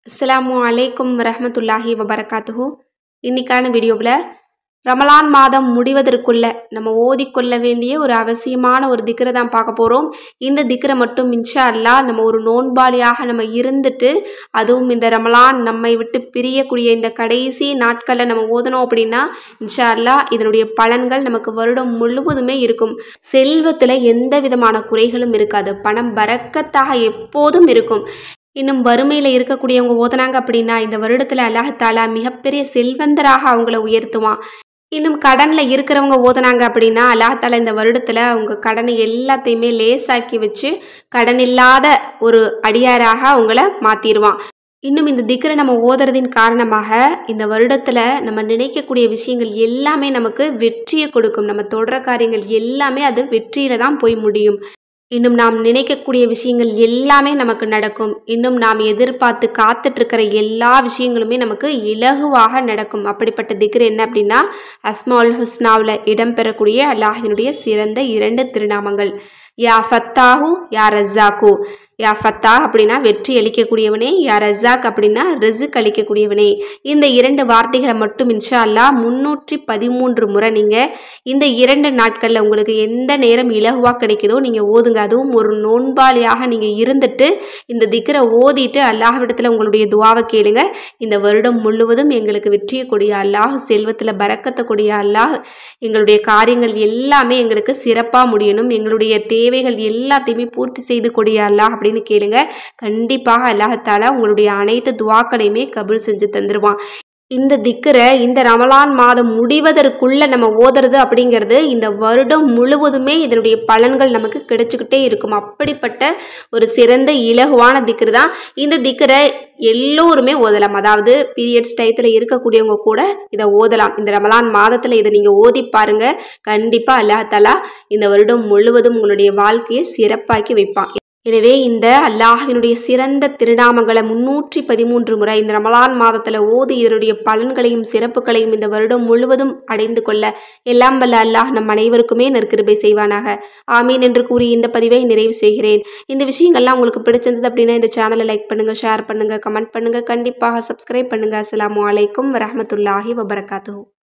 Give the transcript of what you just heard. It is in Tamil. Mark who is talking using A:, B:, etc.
A: அஸ்ஸலாமு அலைக்கும் வரஹ்மத்துல்லாஹி வபரகாத்துஹு. இன்னைக்கான வீடியோவில் ரமலான் மாதம் முடிவதற்குள்ள நம்ம ஓதிக்கொள்ள வேண்டிய ஒரு அவசியமான ஒரு திக்ரை தான் பார்க்க போகிறோம். இந்த திக்ரை மட்டும் இன்ஷா அல்லாஹ் நம்ம ஒரு நோன்பாளியாக நம்ம இருந்துட்டு, அதுவும் இந்த ரமலான் நம்மை விட்டு பிரியக்கூடிய இந்த கடைசி நாட்களில் நம்ம ஓதணும் அப்படின்னா இன்ஷா அல்லாஹ் இதனுடைய பலன்கள் நமக்கு வருடம் முழுவதுமே இருக்கும். செல்வத்தில் எந்த விதமான குறைகளும் இருக்காது. பணம் பரக்கத்தாக எப்போதும் இருக்கும். இன்னும் வறுமையில் இருக்கக்கூடியவங்க ஓதுனாங்க அப்படின்னா இந்த வருடத்தில் அல்லாஹ் தாலா மிகப்பெரிய செல்வந்தராக அவங்கள உயர்த்துவான். இன்னும் கடனில் இருக்கிறவங்க ஓதுனாங்க அப்படின்னா அல்லாஹ் தாலா இந்த வருடத்தில் அவங்க கடனை எல்லாத்தையுமே லேசாக்கி வச்சு கடன் இல்லாத ஒரு அடியாராக அவங்கள மாற்றிடுவான். இன்னும் இந்த திக்ரை நம்ம ஓதுறதின் காரணமாக இந்த வருடத்தில் நம்ம நினைக்கக்கூடிய விஷயங்கள் எல்லாமே நமக்கு வெற்றியை கொடுக்கும். நம்ம தொடர காரியங்கள் எல்லாமே அது வெற்றியில் தான் போய் முடியும். இன்னும் நாம் நினைக்கக்கூடிய விஷயங்கள் எல்லாமே நமக்கு நடக்கும். இன்னும் நாம் எதிர்பார்த்து காத்துட்ருக்கிற எல்லா விஷயங்களுமே நமக்கு இலகுவாக நடக்கும். அப்படிப்பட்ட திக்ர் என்ன அப்படின்னா அஸ்மாஉல் ஹுஸ்னாவில் இடம்பெறக்கூடிய அல்லாஹ்வினுடைய சிறந்த 2 திருநாமங்கள். யா ஃபத்தாஹு யா ரஸாக்கு. யா ஃபத்தாஹ் அப்படின்னா வெற்றி அளிக்கக்கூடியவனே, யா ரஸாக் அப்படின்னா ரிஸ்க் அளிக்கக்கூடியவனே. இந்த 2 வார்த்தைகளை மட்டும் இன்ஷா அல்லாஹ் 313 முறை நீங்கள் இந்த 2 நாட்களில் உங்களுக்கு எந்த நேரம் இலகுவாக கிடைக்குதோ நீங்கள் ஓதுங்க. அதுவும் ஒரு நோன்பாளியாக நீங்கள் இருந்துட்டு இந்த திக்ரை ஓதிட்டு அல்லாஹ்விடத்தில் உங்களுடைய துவாவை கேளுங்க. இந்த வருடம் முழுவதும் எங்களுக்கு வெற்றியை கொடிய அல்லாஹ், செல்வத்தில் பரக்கத்தை கொடிய அல்லாஹ், எங்களுடைய காரியங்கள் எல்லாமே எங்களுக்கு சிறப்பாக முடியணும், எங்களுடைய தேவைகள் எல்லாத்தையுமே பூர்த்தி செய்து கொடிய அல்லாஹ் அப்படின்னு கேளுங்க. கண்டிப்பாக அல்லாஹ் தஆலா உங்களுடைய அனைத்து துவாக்களையுமே கபூல் செஞ்சு தந்துடுவான். இந்த திக்ரை இந்த ரமலான் மாதம் முடிவதற்குள்ள நம்ம ஓதுறது அப்படிங்கிறது இந்த வருடம் முழுவதுமே இதனுடைய பலன்கள் நமக்கு கிடைச்சிக்கிட்டே இருக்கும். அப்படிப்பட்ட ஒரு சிறந்த இலகுவான திக்ரு தான் இந்த திக்ரை. எல்லோருமே ஓதலாம். அதாவது பீரியட்ஸ் டயத்தில் இருக்கக்கூடியவங்க கூட இதை ஓதலாம். இந்த ரமலான் மாதத்தில் இதை நீங்கள் ஓதி பாருங்க. கண்டிப்பாக அல்லாஹ் தஆலா இந்த வருடம் முழுவதும் உங்களுடைய வாழ்க்கையை சிறப்பாக்கி வைப்பான். எனவே இந்த அல்லாஹ்வினுடைய சிறந்த திருநாமங்களை 313 முறை இந்த ரமலான் மாதத்தில் ஓதி இதனுடைய பலன்களையும் சிறப்புகளையும் இந்த வருடம் முழுவதும் அடைந்து கொள்ள எல்லாம் வல்ல அல்லாஹ் நம் அனைவருக்குமே நற்கிருபை செய்வானாக. ஆமீன் என்று கூறி இந்த பதிவை நிறைவு செய்கிறேன். இந்த விஷயங்கள்லாம் உங்களுக்கு பிடிச்சிருந்தது அப்படின்னா இந்த சேனலை லைக் பண்ணுங்கள், ஷேர் பண்ணுங்கள், கமெண்ட் பண்ணுங்கள், கண்டிப்பாக சப்ஸ்கிரைப் பண்ணுங்கள். அஸ்ஸலாமு அலைக்கும் வரஹ்மத்துல்லாஹி வபரகாத்துஹு.